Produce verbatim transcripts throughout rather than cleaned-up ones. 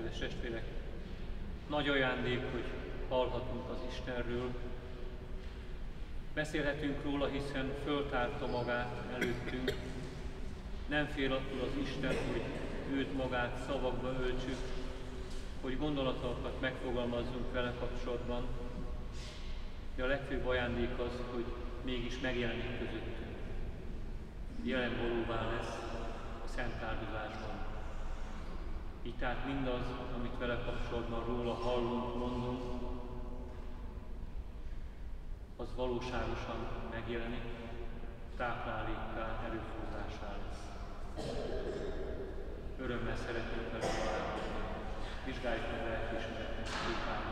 Kedves testvérek, nagy ajándék, hogy hallhatunk az Istenről. Beszélhetünk róla, hiszen föltárta magát előttünk. Nem fél attól az Isten, hogy őt magát szavakba öltsük, hogy gondolatokat megfogalmazzunk vele kapcsolatban. De a legfőbb ajándék az, hogy mégis megjelenik közöttünk. Jelen valóvá lesz a szent áldozásban. Így tehát mindaz, amit vele kapcsolatban róla hallunk, mondunk, az valóságosan megjelenik, táplálékká, erőforrásá lesz. Örömmel szeretnénk vele találkozni. Vizsgáljuk meg lelkiismeretnek Lukában.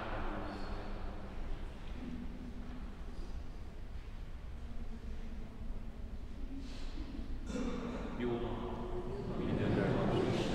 Jó nap, mindenre van.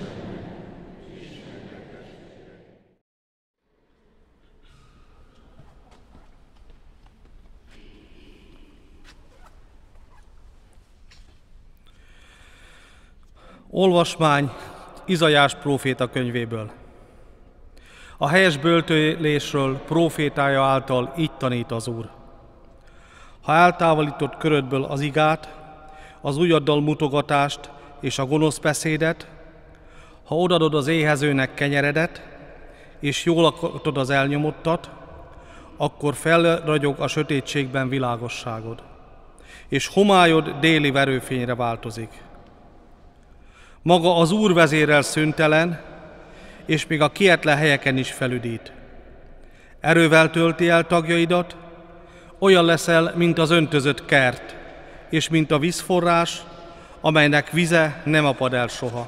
Olvasmány Izaiás próféta könyvéből. A helyes böltölésről prófétája által így tanít az Úr. Ha eltávolítod körödből az igát, az ujjaddal mutogatást és a gonosz beszédet, ha odadod az éhezőnek kenyeredet, és jól akartod az elnyomottat, akkor felragyog a sötétségben világosságod, és homályod déli verőfényre változik. Maga az Úr vezérel szüntelen, és még a kietlen helyeken is felüdít. Erővel tölti el tagjaidat, olyan leszel, mint az öntözött kert, és mint a vízforrás, amelynek vize nem apad el soha.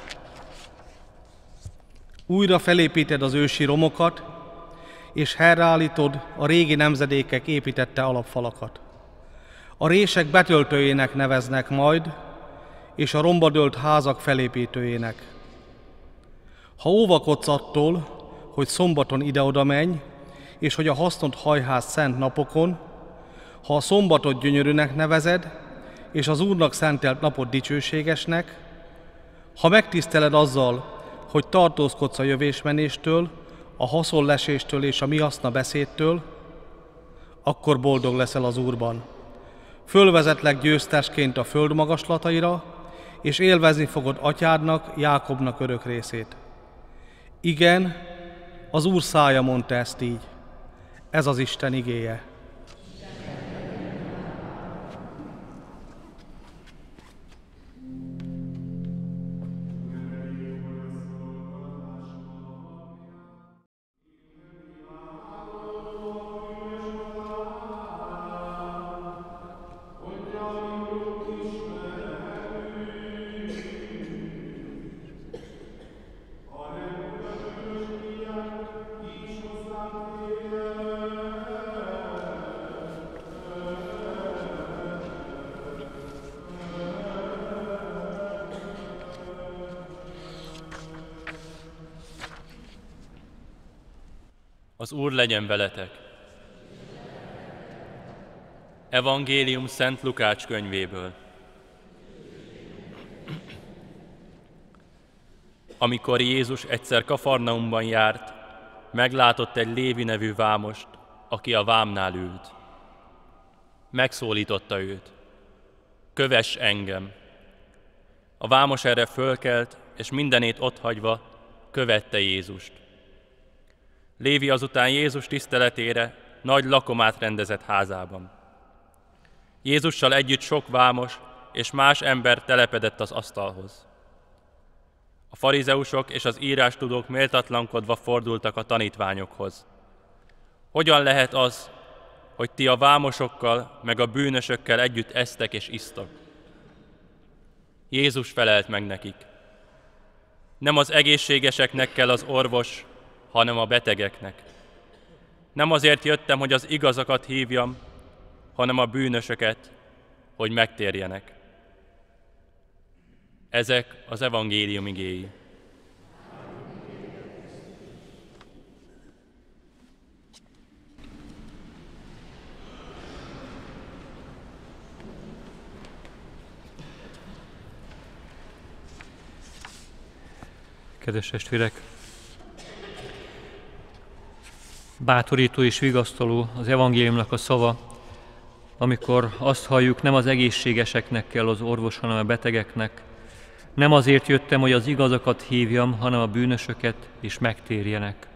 Újra felépíted az ősi romokat, és helyreállítod a régi nemzedékek építette alapfalakat. A rések betöltőjének neveznek majd, és a romba dőlt házak felépítőjének. Ha óvakodsz attól, hogy szombaton ide-oda menj, és hogy a hasznot hajház szent napokon, ha a szombatot gyönyörűnek nevezed, és az Úrnak szentelt napot dicsőségesnek, ha megtiszteled azzal, hogy tartózkodsz a jövésmenéstől, a haszonleséstől és a mi haszna beszédtől, akkor boldog leszel az Úrban. Fölvezetlek győztesként a föld magaslataira, és élvezni fogod atyádnak, Jákobnak örök részét. Igen, az Úr szája mondta ezt így. Ez az Isten igéje. Az Úr legyen veletek! Evangélium Szent Lukács könyvéből. Amikor Jézus egyszer Kafarnaumban járt, meglátott egy Lévi nevű vámost, aki a vámnál ült. Megszólította őt: kövess engem! A vámos erre fölkelt, és mindenét otthagyva követte Jézust. Lévi azután Jézus tiszteletére nagy lakomát rendezett házában. Jézussal együtt sok vámos és más ember telepedett az asztalhoz. A farizeusok és az írástudók méltatlankodva fordultak a tanítványokhoz. Hogyan lehet az, hogy ti a vámosokkal meg a bűnösökkel együtt esztek és isztok? Jézus felelt meg nekik: nem az egészségeseknek kell az orvos, hanem a betegeknek. Nem azért jöttem, hogy az igazakat hívjam, hanem a bűnösöket, hogy megtérjenek. Ezek az evangélium igéi. Kedves testvérek, Bátorító és vigasztaló az evangéliumnak a szava, amikor azt halljuk, nem az egészségeseknek kell az orvos, hanem a betegeknek. Nem azért jöttem, hogy az igazakat hívjam, hanem a bűnösöket, és megtérjenek.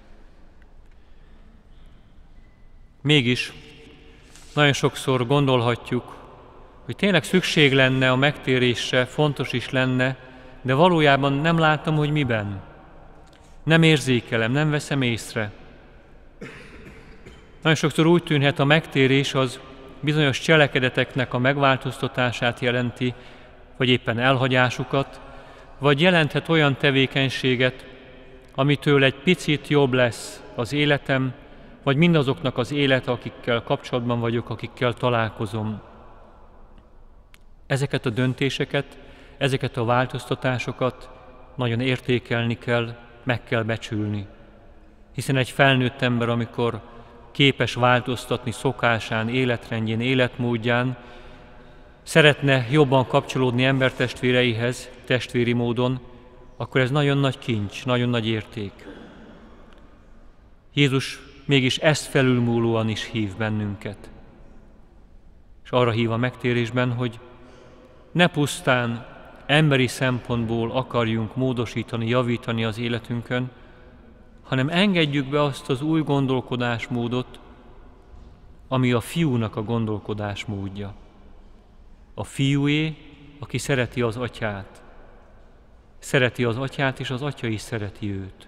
Mégis nagyon sokszor gondolhatjuk, hogy tényleg szükség lenne a megtérésre, fontos is lenne, de valójában nem látom, hogy miben. Nem érzékelem, nem veszem észre. Nagyon sokszor úgy tűnhet, a megtérés az bizonyos cselekedeteknek a megváltoztatását jelenti, vagy éppen elhagyásukat, vagy jelenthet olyan tevékenységet, amitől egy picit jobb lesz az életem, vagy mindazoknak az élete, akikkel kapcsolatban vagyok, akikkel találkozom. Ezeket a döntéseket, ezeket a változtatásokat nagyon értékelni kell, meg kell becsülni. Hiszen egy felnőtt ember, amikor képes változtatni szokásán, életrendjén, életmódján, szeretne jobban kapcsolódni embertestvéreihez, testvéri módon, akkor ez nagyon nagy kincs, nagyon nagy érték. Jézus mégis ezt felülmúlóan is hív bennünket. És arra hív a megtérésben, hogy ne pusztán emberi szempontból akarjunk módosítani, javítani az életünkön, hanem engedjük be azt az új gondolkodásmódot, ami a fiúnak a gondolkodásmódja. A fiúé, aki szereti az atyát. Szereti az atyát, és az atya is szereti őt.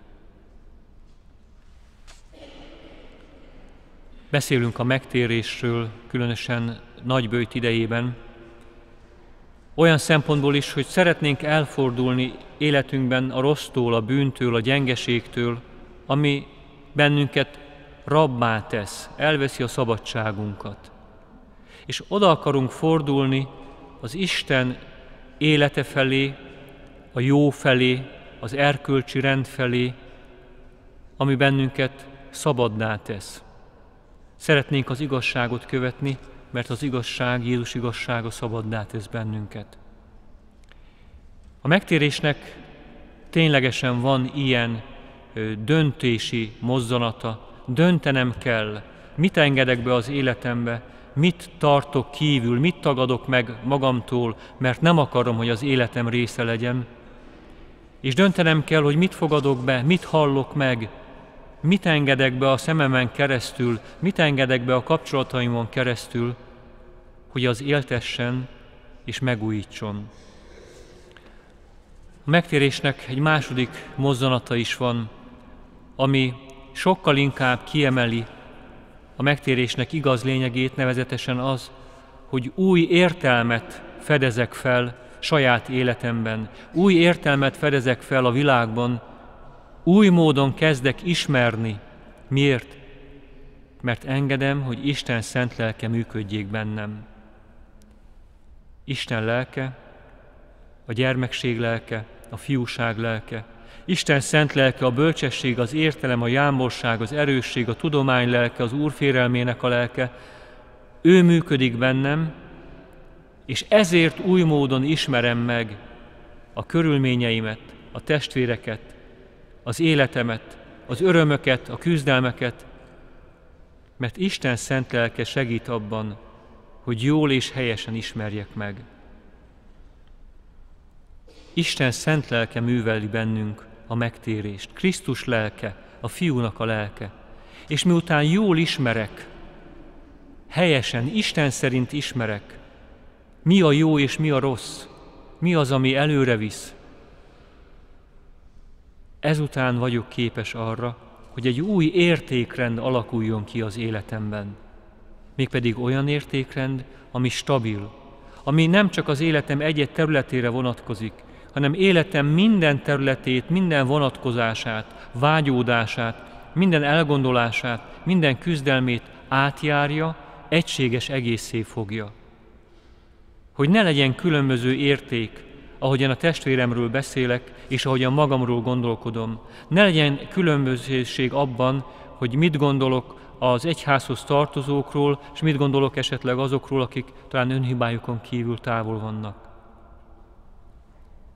Beszélünk a megtérésről, különösen Nagyböjt idejében, olyan szempontból is, hogy szeretnénk elfordulni életünkben a rossztól, a bűntől, a gyengeségtől, ami bennünket rabbá tesz, elveszi a szabadságunkat. És oda akarunk fordulni az Isten élete felé, a jó felé, az erkölcsi rend felé, ami bennünket szabaddá tesz. Szeretnénk az igazságot követni, mert az igazság, Jézus igazsága szabaddá tesz bennünket. A megtérésnek ténylegesen van ilyen ö, döntési mozzanata. Döntenem kell, mit engedek be az életembe, mit tartok kívül, mit tagadok meg magamtól, mert nem akarom, hogy az életem része legyen. És döntenem kell, hogy mit fogadok be, mit hallok meg, mit engedek be a szememen keresztül, mit engedek be a kapcsolataimon keresztül, hogy az éltessen és megújítson. A megtérésnek egy második mozzanata is van, ami sokkal inkább kiemeli a megtérésnek igaz lényegét, nevezetesen az, hogy új értelmet fedezek fel saját életemben, új értelmet fedezek fel a világban, új módon kezdek ismerni. Miért? Mert engedem, hogy Isten szent lelke működjék bennem. Isten lelke, a gyermekség lelke, a fiúság lelke, Isten szent lelke, a bölcsesség, az értelem, a jámborság, az erősség, a tudomány lelke, az Úr félelmének a lelke, ő működik bennem, és ezért új módon ismerem meg a körülményeimet, a testvéreket, az életemet, az örömöket, a küzdelmeket, mert Isten szent lelke segít abban, hogy jól és helyesen ismerjek meg. Isten szent lelke műveli bennünk a megtérést. Krisztus lelke, a fiúnak a lelke. És miután jól ismerek, helyesen, Isten szerint ismerek, mi a jó és mi a rossz, mi az, ami előre visz, ezután vagyok képes arra, hogy egy új értékrend alakuljon ki az életemben. Mégpedig olyan értékrend, ami stabil, ami nem csak az életem egy-egy területére vonatkozik, hanem életem minden területét, minden vonatkozását, vágyódását, minden elgondolását, minden küzdelmét átjárja, egységes egészé fogja. Hogy ne legyen különböző érték, ahogyan a testvéremről beszélek, és ahogyan magamról gondolkodom. Ne legyen különbözőség abban, hogy mit gondolok az egyházhoz tartozókról, és mit gondolok esetleg azokról, akik talán önhibájukon kívül távol vannak.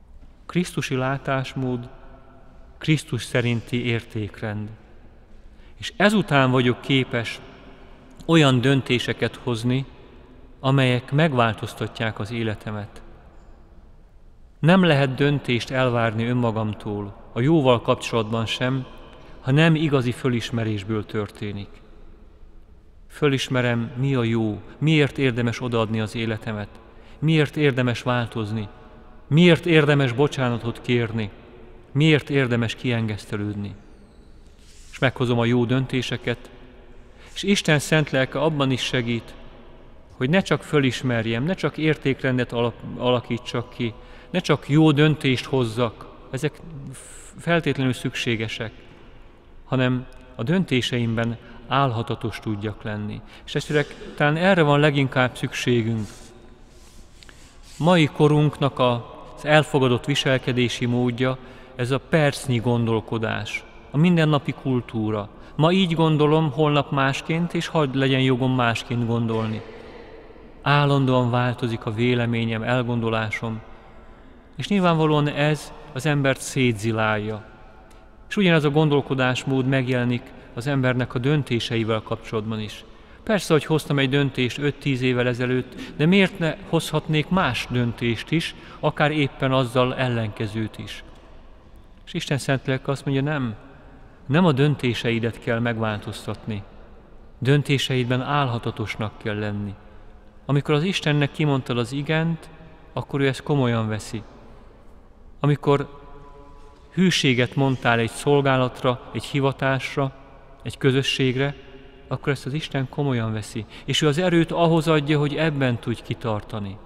Krisztusi látásmód, Krisztus szerinti értékrend. És ezután vagyok képes olyan döntéseket hozni, amelyek megváltoztatják az életemet. Nem lehet döntést elvárni önmagamtól, a jóval kapcsolatban sem, ha nem igazi fölismerésből történik. Fölismerem, mi a jó, miért érdemes odaadni az életemet, miért érdemes változni, miért érdemes bocsánatot kérni, miért érdemes kiengesztelődni. És meghozom a jó döntéseket, és Isten szent lelke abban is segít, hogy ne csak fölismerjem, ne csak értékrendet alakítsak ki, ne csak jó döntést hozzak, ezek feltétlenül szükségesek, hanem a döntéseimben álhatatos tudjak lenni. És testvérek, talán erre van leginkább szükségünk. Mai korunknak az elfogadott viselkedési módja, ez a percnyi gondolkodás, a mindennapi kultúra. Ma így gondolom, holnap másként, és hadd legyen jogom másként gondolni. Állandóan változik a véleményem, elgondolásom, és nyilvánvalóan ez az embert szétzilálja. És ugyanaz a gondolkodásmód megjelenik az embernek a döntéseivel kapcsolatban is. Persze, hogy hoztam egy döntést öt-tíz évvel ezelőtt, de miért ne hozhatnék más döntést is, akár éppen azzal ellenkezőt is. És Isten szent lelke azt mondja, nem, nem a döntéseidet kell megváltoztatni. Döntéseidben álhatatosnak kell lenni. Amikor az Istennek kimondtad az igent, akkor ő ezt komolyan veszi. Amikor hűséget mondtál egy szolgálatra, egy hivatásra, egy közösségre, akkor ezt az Isten komolyan veszi, és ő az erőt ahhoz adja, hogy ebben tudj kitartani.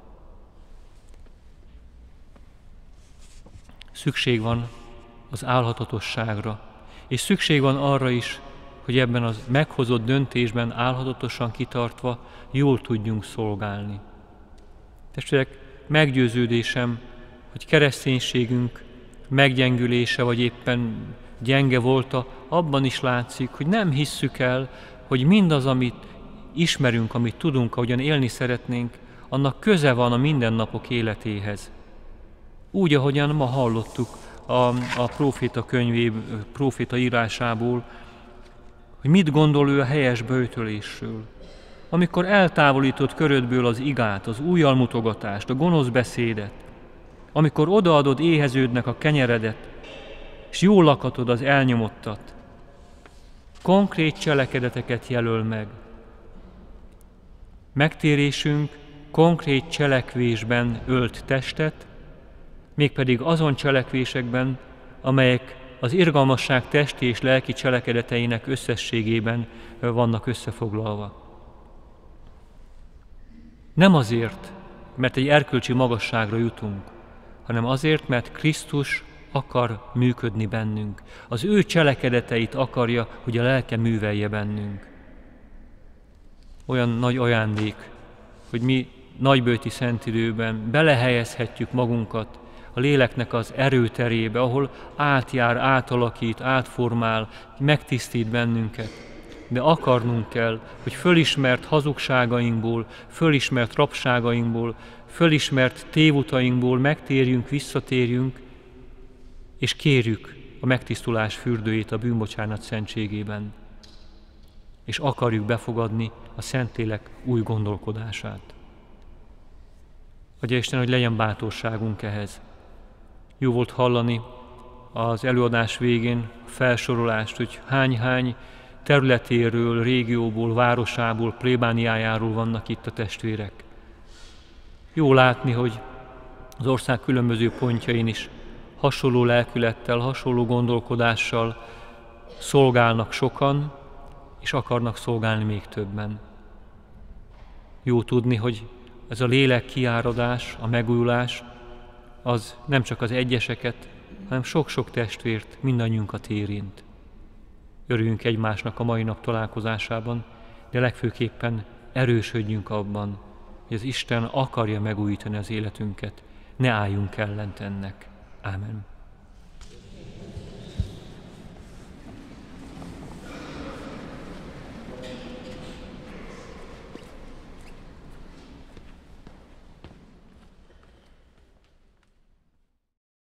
Szükség van az álhatatosságra, és szükség van arra is, hogy ebben az meghozott döntésben álhatatosan kitartva jól tudjunk szolgálni. Testvérek, meggyőződésem, hogy kereszténységünk meggyengülése, vagy éppen gyenge volta, abban is látszik, hogy nem hisszük el, hogy mindaz, amit ismerünk, amit tudunk, ahogyan élni szeretnénk, annak köze van a mindennapok életéhez. Úgy, ahogyan ma hallottuk a, a próféta könyvéből, próféta írásából, hogy mit gondol ő a helyes böjtölésről. Amikor eltávolítod körödből az igát, az ujjalmutogatást, a gonosz beszédet, amikor odaadod éheződnek a kenyeredet, és jól lakatod az elnyomottat, konkrét cselekedeteket jelöl meg. Megtérésünk konkrét cselekvésben ölt testet, mégpedig azon cselekvésekben, amelyek az irgalmasság testi és lelki cselekedeteinek összességében vannak összefoglalva. Nem azért, mert egy erkölcsi magasságra jutunk, hanem azért, mert Krisztus akar működni bennünk. Az ő cselekedeteit akarja, hogy a lelke művelje bennünk. Olyan nagy ajándék, hogy mi nagyböjti szentidőben belehelyezhetjük magunkat a léleknek az erőterébe, ahol átjár, átalakít, átformál, megtisztít bennünket. De akarnunk kell, hogy fölismert hazugságainkból, fölismert rabságainkból, fölismert tévutainkból megtérjünk, visszatérjünk, és kérjük a megtisztulás fürdőjét a bűnbocsánat szentségében. És akarjuk befogadni a Szentlélek új gondolkodását. Adja Isten, hogy legyen bátorságunk ehhez. Jó volt hallani az előadás végén a felsorolást, hogy hány-hány területéről, régióból, városából, plébániájáról vannak itt a testvérek. Jó látni, hogy az ország különböző pontjain is hasonló lelkülettel, hasonló gondolkodással szolgálnak sokan, és akarnak szolgálni még többen. Jó tudni, hogy ez a lélek kiáradás, a megújulás, az nem csak az egyeseket, hanem sok-sok testvért, mindannyiunkat érint. Örüljünk egymásnak a mai nap találkozásában, de legfőképpen erősödjünk abban, hogy az Isten akarja megújítani az életünket. Ne álljunk ellent ennek. Ámen.